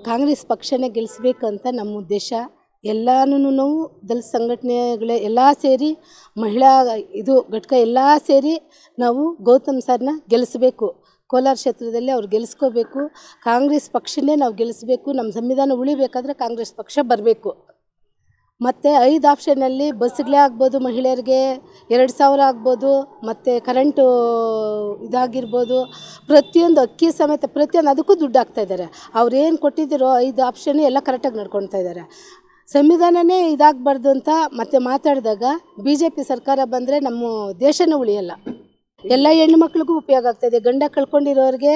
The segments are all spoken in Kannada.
ಕಾಂಗ್ರೆಸ್ ಪಕ್ಷನೇ ಗೆಲ್ಲಿಸಬೇಕಂತ ನಮ್ಮ ಉದ್ದೇಶ. ಎಲ್ಲಾನು ನಾವು ದಲಿತ ಸಂಘಟನೆಗಳೇ ಎಲ್ಲ ಸೇರಿ ಮಹಿಳಾ ಘಟಕ ಎಲ್ಲ ಸೇರಿ ನಾವು ಗೌತಮ್ ಸರ್ನ ಗೆಲ್ಲಿಸಬೇಕು. ಕೋಲಾರ ಕ್ಷೇತ್ರದಲ್ಲಿ ಅವ್ರು ಗೆಲ್ಲಿಸ್ಕೋಬೇಕು. ಕಾಂಗ್ರೆಸ್ ಪಕ್ಷನೇ ನಾವು ಗೆಲ್ಲಿಸಬೇಕು. ನಮ್ಮ ಸಂವಿಧಾನ ಉಳಿಬೇಕಾದ್ರೆ ಕಾಂಗ್ರೆಸ್ ಪಕ್ಷ ಬರಬೇಕು. ಮತ್ತು 5 ಆಪ್ಷನಲ್ಲಿ ಬಸ್ಗಳೇ ಆಗ್ಬೋದು, ಮಹಿಳೆಯರಿಗೆ 2000 ಆಗ್ಬೋದು, ಮತ್ತು ಕರೆಂಟು ಇದಾಗಿರ್ಬೋದು, ಪ್ರತಿಯೊಂದು ಅಕ್ಕಿ ಸಮೇತ ಪ್ರತಿಯೊಂದು ಅದಕ್ಕೂ ದುಡ್ಡು ಹಾಕ್ತಾಯಿದ್ದಾರೆ. ಅವ್ರೇನು ಕೊಟ್ಟಿದ್ದೀರೋ 5 ಆಪ್ಷನ್ನು ಎಲ್ಲ ಕರೆಕ್ಟಾಗಿ ನಡ್ಕೊಳ್ತಾ ಇದ್ದಾರೆ. ಸಂವಿಧಾನನೇ ಇದಾಗಬಾರ್ದು ಅಂತ ಮತ್ತೆ ಮಾತಾಡಿದಾಗ BJP ಸರ್ಕಾರ ಬಂದರೆ ನಮ್ಮ ದೇಶನೇ ಉಳಿಯಲ್ಲ. ಎಲ್ಲ ಹೆಣ್ಣುಮಕ್ಳಿಗೂ ಉಪಯೋಗ ಆಗ್ತಾಯಿದೆ. ಗಂಡ ಕಳ್ಕೊಂಡಿರೋರಿಗೆ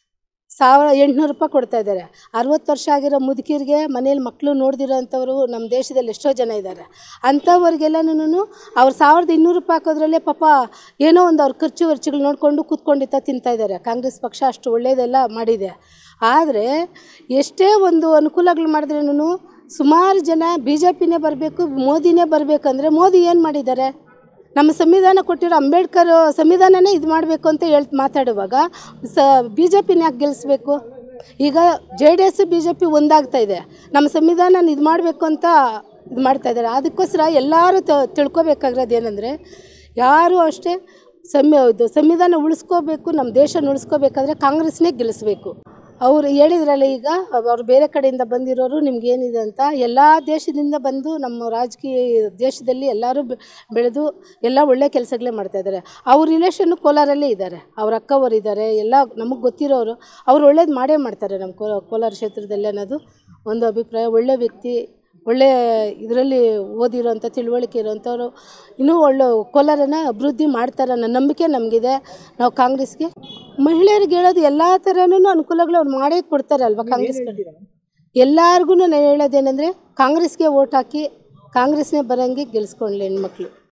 1800 ರೂಪಾಯಿ ಕೊಡ್ತಾ ಇದ್ದಾರೆ. 60 ವರ್ಷ ಆಗಿರೋ ಮುದುಕಿರಿಗೆ ಮನೇಲಿ ಮಕ್ಕಳು ನೋಡ್ದಿರೋ ಅಂಥವ್ರು ನಮ್ಮ ದೇಶದಲ್ಲಿ ಎಷ್ಟೋ ಜನ ಇದ್ದಾರೆ. ಅಂಥವ್ರಿಗೆಲ್ಲನೂ ಅವ್ರು 1200 ರೂಪಾಯಿ ಹಾಕೋದ್ರಲ್ಲೇ ಪಾಪ ಏನೋ ಒಂದು ಅವ್ರ ಖರ್ಚು ವೆಚ್ಚಗಳು ನೋಡಿಕೊಂಡು ಕೂತ್ಕೊಂಡಿತ್ತ ತಿಂತಾಯಿದ್ದಾರೆ. ಕಾಂಗ್ರೆಸ್ ಪಕ್ಷ ಅಷ್ಟು ಒಳ್ಳೆಯದೆಲ್ಲ ಮಾಡಿದೆ. ಆದರೆ ಎಷ್ಟೇ ಒಂದು ಅನುಕೂಲಗಳು ಮಾಡಿದ್ರೂ ಸುಮಾರು ಜನ BJPನೇ ಬರಬೇಕು, ಮೋದಿನೇ ಬರಬೇಕಂದ್ರೆ ಮೋದಿ ಏನು ಮಾಡಿದ್ದಾರೆ? ನಮ್ಮ ಸಂವಿಧಾನ ಕೊಟ್ಟಿರೋ ಅಂಬೇಡ್ಕರ್ ಸಂವಿಧಾನನೇ ಇದು ಮಾಡಬೇಕು ಅಂತ ಮಾತಾಡುವಾಗ BJPನ ಯಾಕೆ ಗೆಲ್ಲಿಸ್ಬೇಕು? ಈಗ JDS BJP ಒಂದಾಗ್ತಾ ಇದೆ. ನಮ್ಮ ಸಂವಿಧಾನ ಇದು ಮಾಡಬೇಕು ಅಂತ ಇದು ಮಾಡ್ತಾಯಿದ್ದಾರೆ. ಅದಕ್ಕೋಸ್ಕರ ಎಲ್ಲರೂ ತಿಳ್ಕೊಬೇಕಾಗಿರೋದು ಏನಂದರೆ, ಯಾರೂ ಅಷ್ಟೇ ಸಂವಿಧಾನ ಉಳಿಸ್ಕೋಬೇಕು, ನಮ್ಮ ದೇಶ ಉಳಿಸ್ಕೋಬೇಕಾದ್ರೆ ಕಾಂಗ್ರೆಸ್ನೇ ಗೆಲ್ಲಿಸ್ಬೇಕು. ಅವರು ಹೇಳಿದ್ರಲ್ಲ, ಈಗ ಅವರು ಬೇರೆ ಕಡೆಯಿಂದ ಬಂದಿರೋರು ನಿಮ್ಗೇನಿದೆ ಅಂತ. ಎಲ್ಲ ದೇಶದಿಂದ ಬಂದು ನಮ್ಮ ರಾಜಕೀಯ ದೇಶದಲ್ಲಿ ಎಲ್ಲರೂ ಬೆಳೆದು ಎಲ್ಲ ಒಳ್ಳೆ ಕೆಲಸಗಳೇ ಮಾಡ್ತಾಯಿದ್ದಾರೆ. ಅವ್ರ ರಿಲೇಷನ್ನು ಕೋಲಾರಲ್ಲೇ ಇದ್ದಾರೆ, ಅವ್ರ ಅಕ್ಕವರು ಇದ್ದಾರೆ, ಎಲ್ಲ ನಮಗೆ ಗೊತ್ತಿರೋರು. ಅವ್ರು ಒಳ್ಳೇದು ಮಾಡೇ ಮಾಡ್ತಾರೆ ನಮ್ಮ ಕೋಲಾರ ಕ್ಷೇತ್ರದಲ್ಲಿ ಅನ್ನೋದು ಒಂದು ಅಭಿಪ್ರಾಯ. ಒಳ್ಳೆ ವ್ಯಕ್ತಿ, ಒಳ್ಳೆ ಇದರಲ್ಲಿ ಓದಿರೋಂಥ ತಿಳುವಳಿಕೆ ಇರೋಂಥವ್ರು ಇನ್ನೂ ಒಳ್ಳೆ ಕೋಲಾರನ ಅಭಿವೃದ್ಧಿ ಮಾಡ್ತಾರೆ ಅನ್ನೋ ನಂಬಿಕೆ ನಮಗಿದೆ. ನಾವು ಕಾಂಗ್ರೆಸ್ಗೆ ಮಹಿಳೆಯರಿಗೆ ಹೇಳೋದು ಎಲ್ಲ ಥರನೂ ಅನುಕೂಲಗಳು ಅವ್ರು ಮಾಡೇ ಕೊಡ್ತಾರಲ್ವ ಕಾಂಗ್ರೆಸ್ ಕಡೆ. ಎಲ್ಲರಿಗೂ ನಾನು ಹೇಳೋದೇನೆಂದರೆ, ಕಾಂಗ್ರೆಸ್ಗೆ ಓಟ್ ಹಾಕಿ ಕಾಂಗ್ರೆಸ್ನೇ ಬರೋಂಗೆ ಗೆಲ್ಲಿಸ್ಕೊಳ್ಳಿ ಹೆಣ್ಮಕ್ಳು.